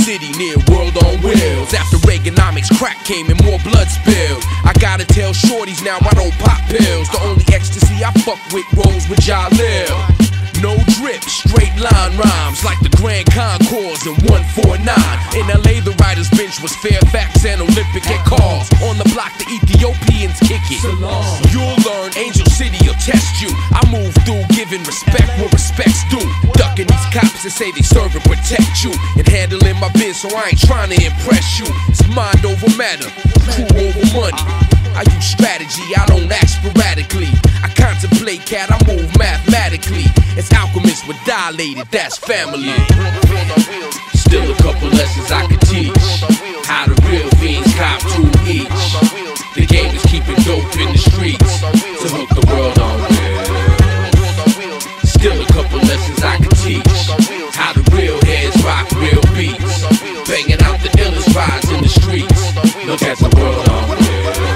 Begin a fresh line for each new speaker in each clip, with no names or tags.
city near World on Wheels. After Reaganomics, crack came and more blood spilled. I gotta tell shorties now I don't pop pills. The only ecstasy I fuck with rolls with Jalil. No drip, straight line rhymes like the Grand Concourse in 149. In LA, the writer's bench was Fairfax and Olympic at cars. On the block, the Ethiopians kick it. You'll learn Angel City will test you. I move through giving respect where respect's due. Ducking these cops that say they serve and protect you. And handling my biz, so I ain't trying to impress you. It's mind over matter, crew over money. I use strategy, I don't act sporadically. I contemplate, cat, I move mathematically. As alchemists were dilated, that's family. Still a couple lessons I could teach. How the real fiends cop 2 each. The game is keeping dope in the streets to hook the world on wheels. Still a couple lessons I could teach. How the real heads rock real beats. Banging out the illest rides in the streets. Look at the world on wheels.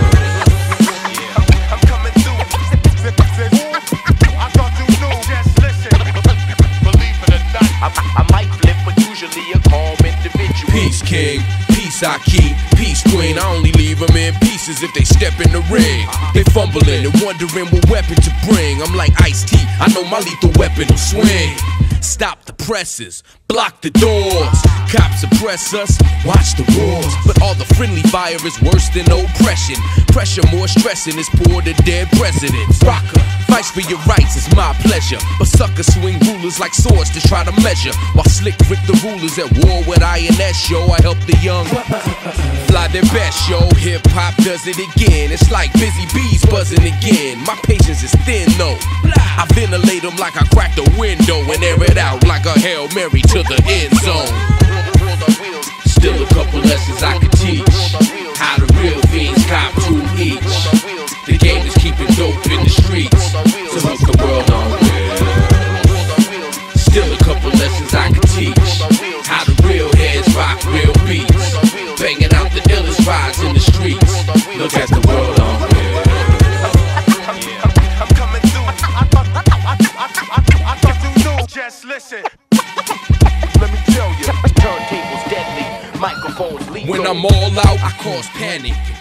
I might flip, but usually a calm individual.
Peace king, peace I keep, peace queen. I only leave them in pieces if they step in the ring. They fumbling and wondering what weapon to bring. I'm like Ice-T, I know my lethal weapon will swing. Stop the presses, block the doors. Cops oppress us, watch the wars. But all the friendly fire is worse than oppression. Pressure more stressing is poor to dead presidents. Rocker, fights for your rights is my pleasure. But suckers swing rulers like swords to try to measure. While slick Rick the rulers at war with INS, yo. I help the young fly their best, yo. Hip hop does it again. It's like busy bees buzzing again. My patience is thin though. I ventilate them like I cracked a window and air it out like a Hail Mary to the end zone. Still a couple lessons I could teach. How the real fiends cop 2 each. The game is keeping dope in the streets to hook the world on wheels. Still a couple lessons I could teach. How the real heads rock real beats. Banging out the illest rides in the streets. Look at the world on wheels.
Just listen. Let me tell you, turntables deadly, microphones legal.
When I'm all out, I cause panic.